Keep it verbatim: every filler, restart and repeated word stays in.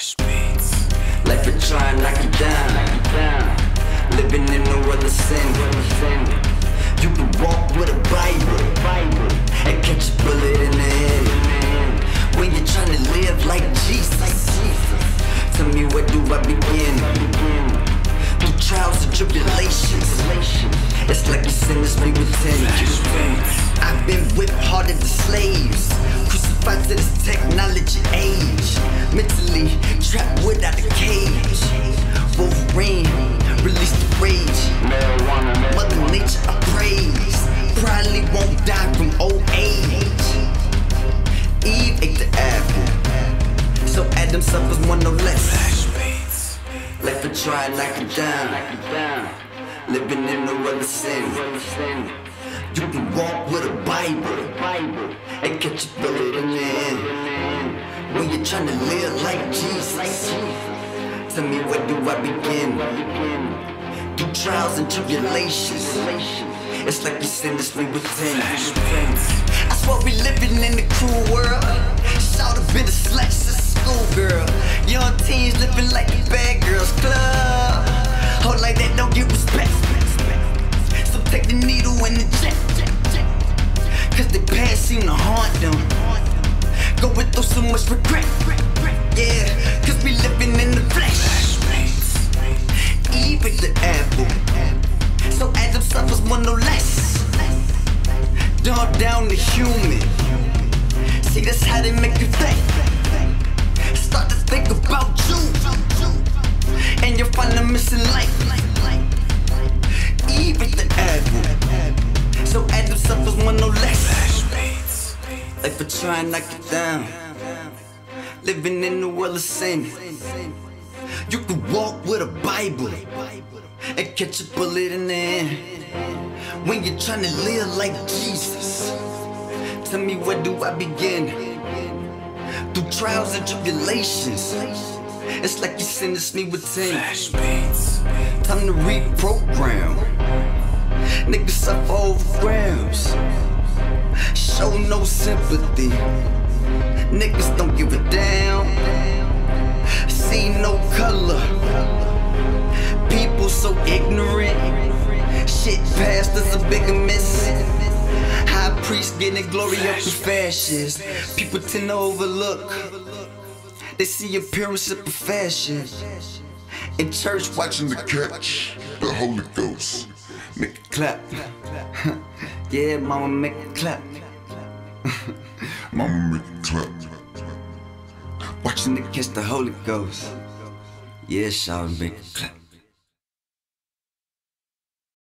Flashbeats. Life is trying to knock you down. Living in no other sin. You can walk with a Bible and catch a bullet in the head. When you're trying to live like Jesus, tell me, where do I begin? Through trials and tribulations, it's like you sentenced me with ten. I've been whipped harder than slaves, crucified to this technology age. Mentally trapped without a cage. Wolverine, release the rage. Mother Nature I praise. Probably won't die from old age. Eve ate the apple, so Adam suffers one no less. Life will try and knock you down. Living in no other sin. You can walk with a Bible and catch a bullet in the end. When you're trying to live like Jesus, tell me, where do I begin? Through trials and tribulations, it's like you sentenced me with ten. I swear we living in a cruel world. Shout a bit of sluts to schoolgirl. Young teens living like the bad girls club. Hold like that, don't get respect. So take the needle and the jet, cause the past seem to haunt them. Going through so much regret. Yeah, cause we living in the flesh. Eve ate the apple, so Adam suffers one no less. Dumb down to human. See, that's how they make you think. Start to think about you, and you'll find a missing life. Eve ate the apple, so Adam suffers one no less. Life for trying to knock you down. Living in the world of sin. You can walk with a Bible and catch a bullet in the end. When you're trying to live like Jesus, tell me, where do I begin? Through trials and tribulations, it's like you sentenced me with ten. Time to reprogram. Niggas suffer over grams. Show no sympathy. Niggas don't give a damn. See no color. People so ignorant. Shit, pastors are bigamous. High priest getting glory up in fashions. People tend to overlook. They see appearance of profession. In church watching the catch the Holy Ghost. Make it clap. Yeah, mama, make it clap. Mama, make it clap. Watching the catch the Holy Ghost. Yeah, y'all, make it clap.